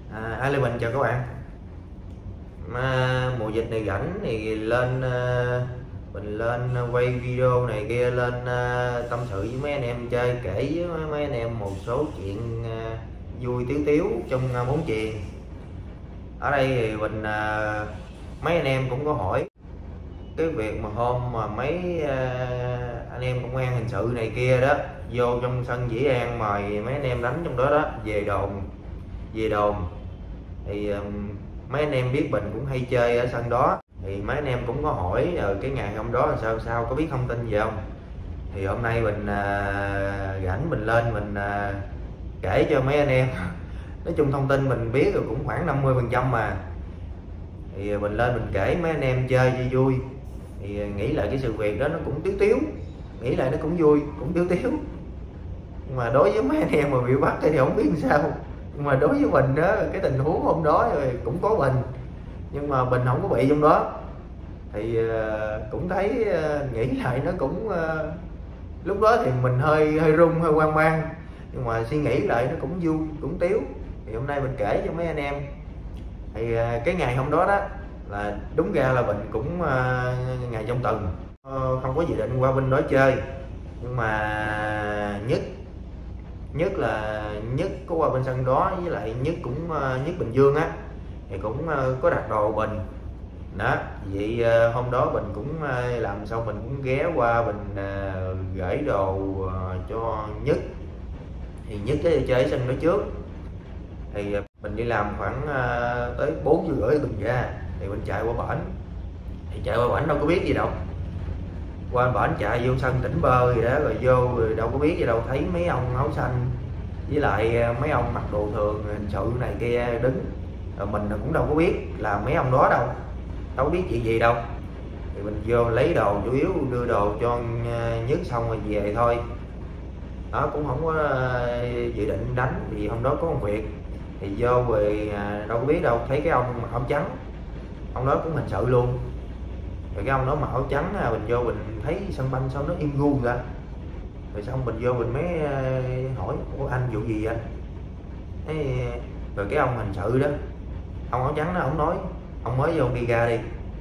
Ali Bình chào các bạn. Mùa dịch này rảnh thì mình lên quay video này kia lên tâm sự với mấy anh em chơi, kể với mấy anh em một số chuyện vui tiếu tiếu trong bóng chuyền. Ở đây thì mấy anh em cũng có hỏi cái việc mà hôm mà mấy anh em công an hình sự này kia đó vô trong sân Dĩ An mời mấy anh em đánh trong đó về đồn thì mấy anh em biết Bình cũng hay chơi ở sân đó, thì mấy anh em cũng có hỏi cái ngày hôm đó là sao có biết thông tin gì không. Thì hôm nay Bình rảnh mình lên mình kể cho mấy anh em. Nói chung thông tin mình biết rồi cũng khoảng 50% mà, thì mình lên mình kể mấy anh em chơi cho vui. Thì nghĩ lại cái sự việc đó nó cũng tiếu tiếu, nghĩ lại nó cũng vui cũng tiếu tiếu, nhưng mà đối với mấy anh em mà bị bắt thì không biết làm sao. Nhưng mà đối với Bình đó, cái tình huống hôm đó rồi cũng có Bình nhưng mà Bình không có bị trong đó, thì cũng thấy nghĩ lại nó cũng lúc đó thì mình hơi run hơi hoang mang, nhưng mà suy nghĩ lại nó cũng vui cũng tiếu. Thì hôm nay mình kể cho mấy anh em. Thì cái ngày hôm đó đó là đúng ra là Bình cũng ngày trong tuần không có dự định qua bên đó chơi, nhưng mà nhất có qua bên sân đó, với lại nhất Bình Dương á thì cũng có đặt đồ Bình đó. Vậy hôm đó Bình cũng làm xong mình cũng ghé qua Bình gửi đồ cho Nhất. Thì Nhất cái chơi ở sân đó trước, thì mình đi làm khoảng tới 4:30 Bình ra, thì mình chạy qua bển. Thì chạy qua bển đâu có biết gì đâu, qua bển chạy vô sân tỉnh bơ gì đó, rồi vô rồi đâu có biết gì đâu, thấy mấy ông áo xanh với lại mấy ông mặc đồ thường hình sự này kia đứng, rồi mình cũng đâu có biết là mấy ông đó đâu có biết chuyện gì đâu. Thì mình vô lấy đồ, chủ yếu đưa đồ cho Nhất xong rồi về thôi. Đó, cũng không có dự định đánh, vì hôm đó có công việc. Thì vô rồi đâu có biết đâu, thấy cái ông mặc áo trắng, ông đó cũng hình sự luôn. Rồi cái ông đó mặc áo trắng, mình vô mình thấy sân banh sao nó im gu ra. Rồi xong mình vô mình mới hỏi ủa anh vụ gì vậy? Rồi cái ông hình sự đó, ông áo trắng đó, ông nói ông mới vô đi ra đi.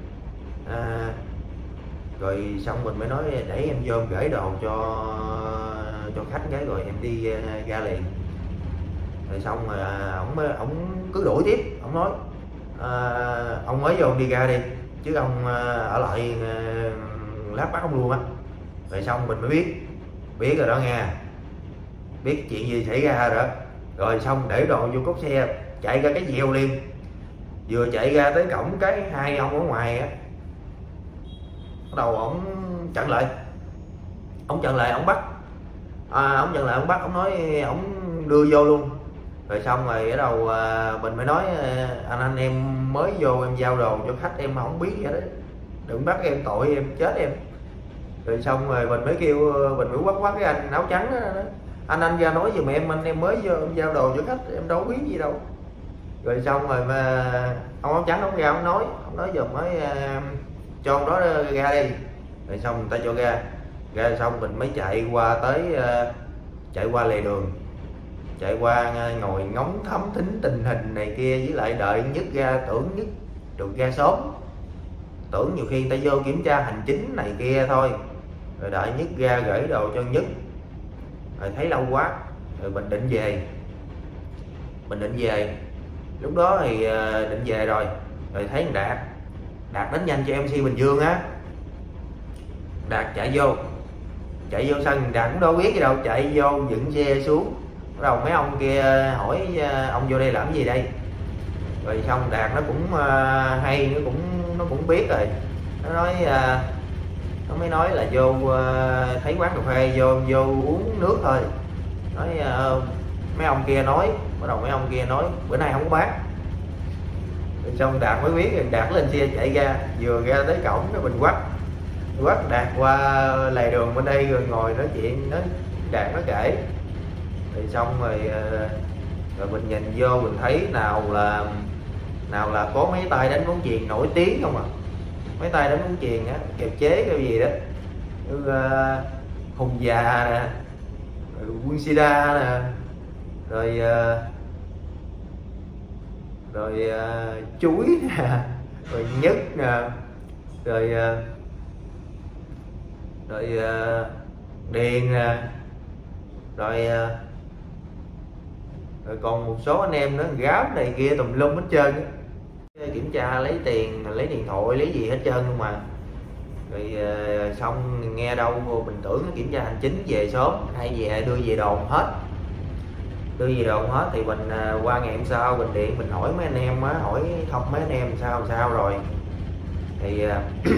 Rồi xong mình mới nói để em vô em gửi đồ cho khách cái rồi em đi ra liền. Rồi xong rồi ổng cứ đuổi tiếp, ổng nói ông mới vô đi ra đi chứ ông ở lại lát bắt ông luôn á. Rồi xong mình mới biết rồi đó nha, biết chuyện gì xảy ra rồi đó. Rồi xong để đồ vô cốp xe chạy ra cái dèo liền. Vừa chạy ra tới cổng cái hai ông ở ngoài á, bắt đầu ổng chặn lại ổng bắt ổng nói ổng đưa vô luôn. Rồi xong rồi ở đầu mình mới nói anh em mới vô em giao đồ cho khách, em không biết vậy đó, đừng bắt em tội em chết em. Rồi xong rồi mình mới kêu, mình mới quát cái anh áo trắng đó, anh ra nói giùm em, anh em mới vô em giao đồ cho khách, em đâu biết gì đâu. Rồi xong rồi mà ông áo trắng ông ra ông nói giùm mới cho ông đó ra đi. Rồi xong người ta cho ra xong mình mới chạy qua lề đường, chạy qua ngồi ngóng thấm thính tình hình này kia, với lại đợi Nhất ra, tưởng Nhất được ra sớm, tưởng nhiều khi người ta vô kiểm tra hành chính này kia thôi, rồi đợi Nhất ra gửi đồ cho Nhất. Rồi thấy lâu quá rồi mình định về. Lúc đó thì định về rồi thấy thằng Đạt đánh nhanh cho MC Bình Dương á. Đạt chạy vô sân, Đạt cũng đâu biết gì đâu, chạy vô dựng xe xuống. Bắt đầu mấy ông kia hỏi ông vô đây làm gì đây. Rồi xong Đạt nó cũng hay, nó cũng biết rồi. Nó mới nói là vô thấy quán cà phê vô uống nước thôi. Nói mấy ông kia nói, bắt đầu mấy ông kia nói bữa nay không có bán. Rồi xong Đạt mới biết, rồi Đạt lên xe chạy ra, vừa ra tới cổng cái mình quắt Đạt qua lề đường bên đây rồi ngồi nói chuyện, Đạt nó kể. Rồi xong rồi mình nhìn vô mình thấy nào là có mấy tay đánh bóng chuyền nổi tiếng không à, mấy tay đánh bóng chuyền á, kèo chế cái gì đó như Hùng Già nè, rồi Quân Sida nè, rồi rồi chuối nè, rồi nhứt nè, rồi điền nè, rồi còn một số anh em nữa gáp này kia tùm lum hết trơn á. Kiểm tra lấy tiền, lấy điện thoại, lấy gì hết trơn luôn mà. Rồi xong nghe đâu mình tưởng nó kiểm tra hành chính về sớm hay về đưa về đồn hết, thì mình qua ngày hôm sau mình điện mình hỏi mấy anh em á, hỏi thông mấy anh em sao rồi thì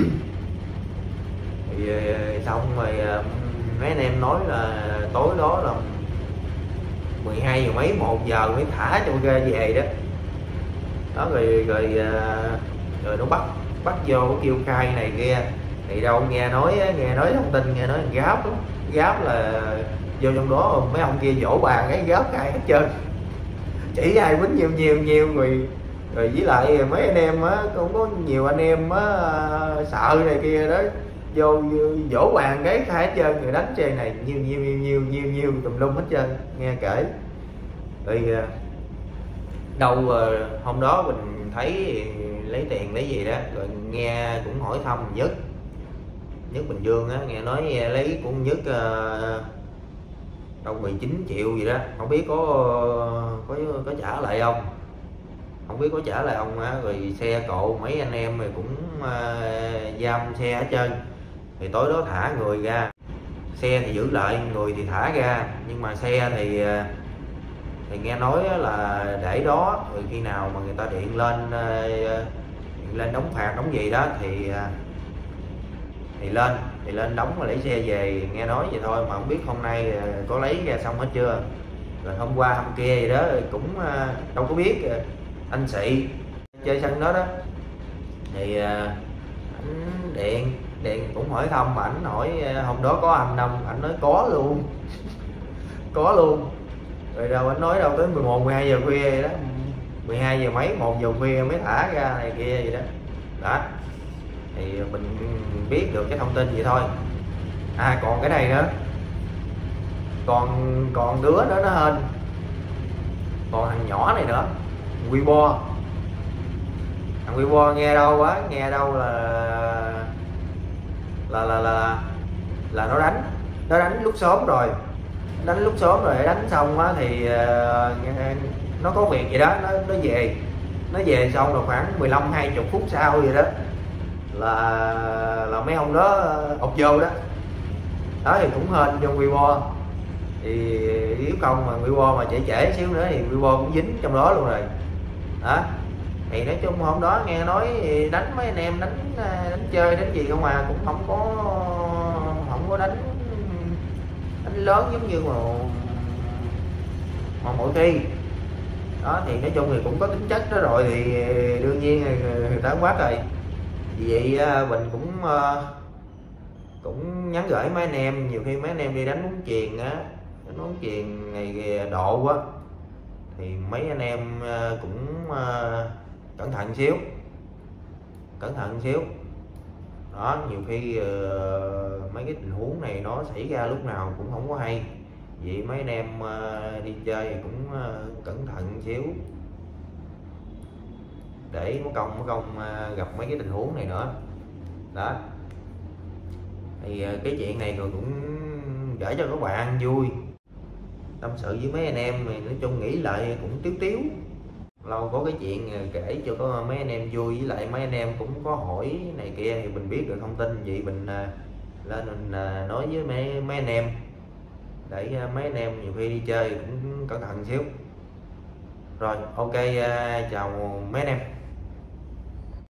xong rồi mấy anh em nói là tối đó là 12 giờ mấy 1 giờ mới thả cho ghê về đó. Rồi nó bắt vô kêu khai này kia thì đâu nghe nói thông tin nghe nói gáp là vô trong đó mấy ông kia vỗ bàn cái gáp khai hết trơn, chỉ ai quýnh nhiều người. Rồi với lại mấy anh em á, cũng có nhiều anh em á sợ này kia đó, vô vỗ bàn cái khai hết trơn, người đánh chơi này nhiều tùm lum hết trơn nghe kể. Rồi đâu hôm đó mình thấy lấy tiền lấy gì đó, rồi nghe cũng hỏi thăm Nhất Bình Dương á, nghe nói lấy cũng Nhất đâu 19 triệu gì đó, không biết có trả lại không trả lại ông á. Rồi xe cộ mấy anh em rồi cũng giam xe hết trơn, thì tối đó thả người ra, xe thì giữ lại, người thì thả ra, nhưng mà xe thì nghe nói là để đó, rồi khi nào mà người ta điện lên đóng phạt đóng gì đó thì lên đóng và lấy xe về, nghe nói vậy thôi, mà không biết hôm nay có lấy ra xong hết chưa. Rồi hôm qua hôm kia gì đó cũng đâu có biết, anh Sĩ chơi sân đó thì ảnh điện cũng hỏi thăm, mà ảnh hỏi hôm đó có anh không, ảnh nói có luôn có luôn. Rồi đâu anh nói đâu tới 11 12 giờ khuya vậy đó, 12 giờ mấy 1 giờ khuya mới thả ra này kia gì đó. Thì mình biết được cái thông tin vậy thôi. Còn cái này nữa, còn đứa đó nó hên, còn thằng nhỏ này nữa, Weibo. Thằng Weibo nghe đâu là nó đánh lúc sớm rồi, đánh xong á thì nó có việc gì đó, nó về xong rồi khoảng 15-20 phút sau gì đó là mấy ông đó ộc vô đó thì cũng hên trong Weibo. Thì nếu không mà Weibo mà trễ xíu nữa thì Weibo cũng dính trong đó luôn rồi đó. Thì nói chung hôm đó nghe nói đánh mấy anh em đánh chơi đánh gì không mà cũng không có đánh lớn giống như mà mỗi khi đó. Thì nói chung thì cũng có tính chất đó rồi, thì đương nhiên người ta quát rồi. Vì vậy mình cũng nhắn gửi mấy anh em, nhiều khi mấy anh em đi đánh bóng chuyền á, đánh bóng chuyền ngày độ á, thì mấy anh em cũng cẩn thận xíu đó. Nhiều khi mấy cái tình huống này nó xảy ra lúc nào cũng không có hay, vậy mấy anh em đi chơi thì cũng cẩn thận xíu để mất công gặp mấy cái tình huống này nữa đó. Thì cái chuyện này rồi cũng để cho các bạn vui tâm sự với mấy anh em, thì nói chung nghĩ lại cũng tiếu lâu có cái chuyện kể cho có mấy anh em vui, với lại mấy anh em cũng có hỏi này kia thì mình biết được thông tin, vậy mình lên mình nói với mấy anh em để mấy anh em nhiều khi đi chơi cũng cẩn thận xíu. Rồi ok, chào mấy anh em.